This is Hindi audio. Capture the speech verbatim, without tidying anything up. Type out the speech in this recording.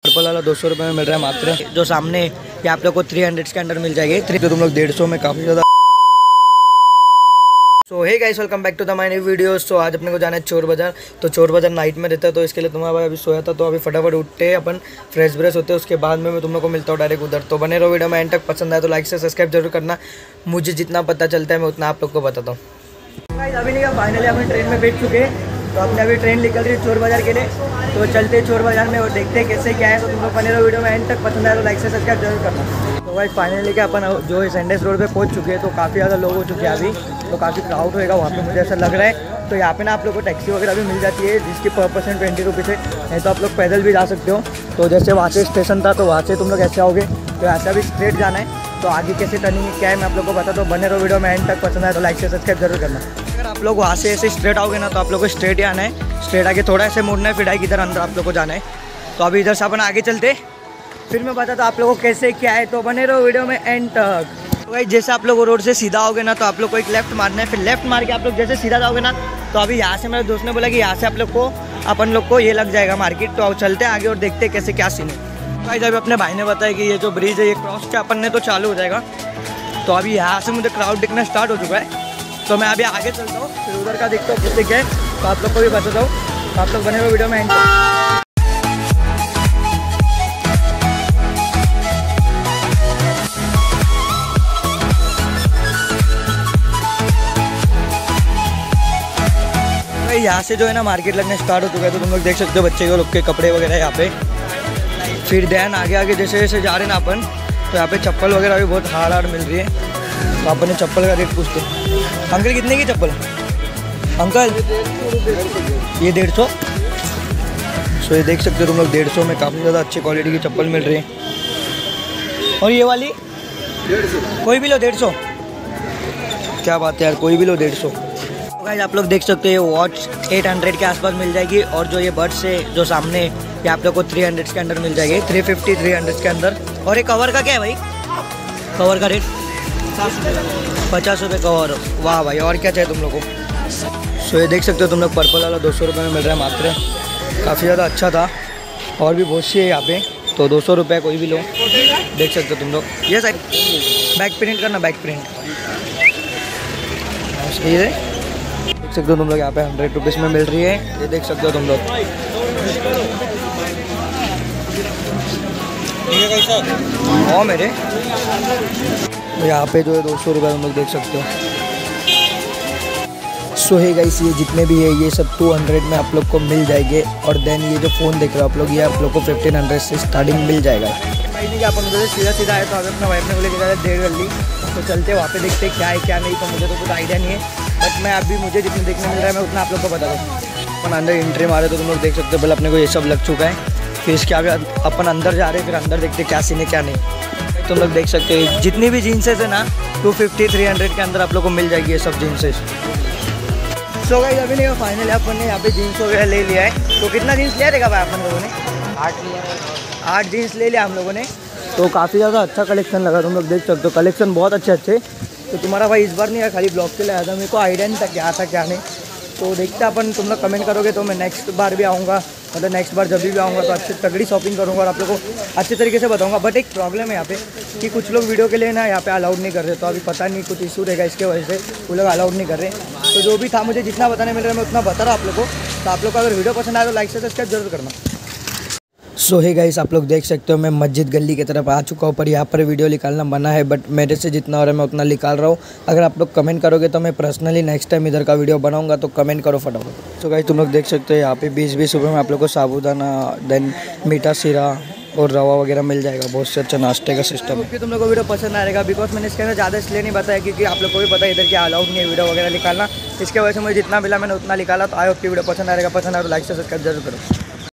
पर्पल वाला दो सौ रुपये में मिल रहा है मात्र। जो सामने ये आप लोग को थ्री हंड्रेड के अंदर मिल जाएगी। थ्री तो तुम लोग डेढ़ सौ में काफ़ी ज़्यादा। So hey guys, welcome back to the my new video. So आज अपने को जाना है चोर बाजार। तो चोर बाजार नाइट में रहता है, तो इसके लिए तुम्हारा भाई अभी सोया था, तो अभी फटाफट उठते अपन फ्रेश ब्रेश होते हैं, उसके बाद में मैं तुम लोग को मिलता हूँ डायरेक्ट उधर। तो बने रहो वीडियो में एंड तक। पसंद आए तो लाइक से सब्सक्राइब जरूर करना। मुझे जितना पता चलता है मैं उतना आप लोग को बताता हूँ। गाइस अभी नहीं, फाइनली हम ट्रेन में बैठ चुके हैं, तो अपने अभी ट्रेन निकल रही है चोर बाजार के लिए। तो चलते चोर बाजार में और देखते हैं कैसे क्या है। तो तुम लोग बने रहो वीडियो में एंड तक। पसंद आए तो लाइक से सब्सक्राइब जरूर करना। तो भाई फाइनली क्या अपन जो है सेंडेस रोड पे पहुंच चुके हैं, तो काफ़ी ज़्यादा लोग हो चुके हैं अभी, तो काफ़ी क्राउड होएगा वहाँ पे मुझे ऐसा लग रहा है। तो यहाँ पे ना आप लोग को टैक्सी वगैरह भी मिल जाती है, जिसकी पर पर्सन ट्वेंटी रुपीज़ है। नहीं तो आप लोग पैदल भी जा सकते हो। तो जैसे वहाँ से स्टेशन था, तो वहाँ से तुम लोग ऐसे आओगे, तो ऐसा भी स्ट्रेट जाना है। तो आगे कैसे टर्निंग क्या है मैं आप लोग को बता दो। बने रहो वीडियो में एंड तक। पसंद आए तो लाइक से सब्सक्राइब जरूर करना। अगर आप लोग वहाँ से ऐसे स्ट्रेट आओगे ना, तो आप लोग को स्ट्रेट ही आना है। स्ट्रेट आगे थोड़ा ऐसे मुड़ना है, फिर आगे इधर अंदर आप लोग को जाना है। तो अभी इधर से अपन आगे चलते, फिर मैं बताता आप लोगों को कैसे क्या है। तो बने रहो वीडियो में एंड तक। तो भाई जैसे आप लोग रोड से सीधा आओगे ना, तो आप लोग को एक लेफ्ट मारना है। फिर लेफ्ट मार के आप लोग जैसे सीधा जाओगे ना, तो अभी यहाँ से मेरे दोस्त ने बोला कि यहाँ से आप लोग को अपन लोग को ये लग जाएगा मार्केट। तो चलते हैं आगे और देखते हैं कैसे क्या सीन है। भाई जब अपने भाई ने बताया कि ये जो ब्रिज है ये क्रॉस के अपन ने तो चालू हो जाएगा। तो अभी यहाँ से मुझे क्राउड दिखना स्टार्ट हो चुका है। तो मैं अभी आगे चलता हूँ, फिर उधर का देखता हूँ कैसे क्या है। तो आप लोग को भी बताता हूँ, तो आप लोग बने हुए वीडियो में एंड तक। यहाँ से जो है ना मार्केट लगने स्टार्ट हो चुका है। तो तुम लोग देख सकते हो बच्चे के लोग के कपड़े वगैरह यहाँ पे। फिर ध्यान आगे आगे जैसे जैसे जा रहे हैं ना अपन, तो यहाँ पे चप्पल वगैरह भी बहुत हार्ड हार्ड मिल रही है। तो अपन ने चप्पल का रेट पूछते हैं। अंकल कितने की चप्पल? अंकल ये डेढ़ सौ। सो ये देख सकते हो तुम लोग, डेढ़ सौ में काफ़ी ज़्यादा अच्छी क्वालिटी की चप्पल मिल रही है। और ये वाली डेढ़ सौ, कोई भी लो डेढ़ सौ। क्या बात है यार, कोई भी लो डेढ़ सौ। गाइस आप लोग देख सकते हो वॉच आठ सौ के आसपास मिल जाएगी। और जो ये बड्स है जो सामने, ये आप लोग को तीन सौ के अंदर मिल जाएगी। तीन सौ पचास तीन सौ के अंदर। और ये कवर का क्या है भाई? कवर का रेट पचास रुपये कवर। वाह भाई, और क्या चाहिए तुम लोग को? सो ये देख सकते हो तुम लोग, पर्पल वाला दो सौ रुपये में मिल रहा है मात्र। काफ़ी ज़्यादा अच्छा था। और भी बहुत सी है यहाँ पे, तो दो सौ रुपये कोई भी लो। देख सकते हो तुम लोग। ये साइड बैक प्रिंट करना, बैक प्रिंट सही है। देख सकते हो तुम लोग यहाँ पे हंड्रेड रुपीज़ में मिल रही है। ये देख सकते हो तुम लोग। हाँ मेरे यहाँ पे जो है दो सौ रुपये तुम लोग देख सकते हो। सो है गाइस, ये जितने भी है ये सब टू हंड्रेड में आप लोग को मिल जाएंगे। और देन ये जो फ़ोन देख रहे हो आप लोग, ये आप लोग को फिफ्टीन हंड्रेड से स्टार्टिंग मिल जाएगा। अपन मुझे सीधा सीधा आया, तो अभी अपना वाइफ ने बोले कि ज़्यादा देर गली, तो चलते वहाँ पे देखते क्या है क्या नहीं। तो मुझे तो कुछ आइडिया नहीं है, बट मैं अभी मुझे जितना देखने मिल रहा है मैं उतना आप लोग को बता दूँ। अपन अंदर एंट्री मारे तो तुम लोग देख सकते हो, पहले अपने को ये सब लग चुका है। फिर इसके आगे अपन अंदर जा रहे हैं, फिर अंदर देखते क्या सीन है क्या नहीं। तुम लोग देख सकते हो जितनी भी जीन्सेस है ना, टू फिफ्टी थ्री हंड्रेड के अंदर आप लोग को मिल जाएगी ये सब जीन्सेस। सो गाइस अभी नहीं, फाइनली अपन ने यहाँ पे जीन्स वगैरह ले लिया है। तो कितना जीन्स लिया रहेगा भाई अपन लोगों ने? आठ लिया। आठ जीन्स ले लिया हम लोगों ने। तो काफ़ी ज़्यादा अच्छा कलेक्शन लगा, तुम लोग देख सकते हो। कलेक्शन बहुत अच्छे अच्छे। तो तुम्हारा भाई इस बार नहीं है, खाली ब्लॉग के लिए आया था, मेरे को आइडिया नहीं था क्या था क्या नहीं। तो देखते अपन, तुम लोग कमेंट करोगे तो मैं नेक्स्ट बार भी आऊँगा। मतलब नेक्स्ट बार जब भी आऊँगा तो अच्छी तगड़ी शॉपिंग करूँगा और आप लोगों को अच्छे तरीके से बताऊँगा। बट एक प्रॉब्लम है यहाँ पे कि कुछ लोग वीडियो के लिए ना यहाँ पे अलाउड नहीं कर रहे। तो अभी पता नहीं कुछ इशू रहेगा, इसके वजह से वो लोग अलाउड नहीं कर रहे। तो जो भी था मुझे जितना बताने मिल रहा है मैं उतना बता रहा हूँ आप लोग को। तो आप लोग को अगर वीडियो पसंद आए तो लाइक से सब्सक्राइब जरूर करना। सो है गाइस आप लोग देख सकते हो मैं मस्जिद गली की तरफ आ चुका हूँ, पर यहाँ पर वीडियो निकालना मना है। बट मेरे से जितना हो रहा है मैं उतना निकाल रहा हूँ। अगर आप लोग कमेंट करोगे तो मैं पर्सनली नेक्स्ट टाइम इधर का वीडियो बनाऊंगा, तो कमेंट करो फटाफट। तो गाइस तुम लोग देख सकते हो यहाँ पे बीस बीस रुपये में आप लोग को साबूदाना, देन मीठा सीरा और रवा वगैरह मिल जाएगा। बहुत से अच्छा नाश्ते का सिस्टम है। तुम लोग को वीडियो पसंद आएगा, बिकॉज मैंने इसके अंदर ज़्यादा इसलिए नहीं बताया क्योंकि आप लोग को भी पता है इधर क्या अलाउड नहीं है वीडियो वगैरह निकालना। इसके वजह से मुझे जितना मिला मैंने उतना निकाला। तो आई होप की वीडियो पसंद आएगा। पसंद आए तो लाइक से सब्सक्राइब जरूर करो।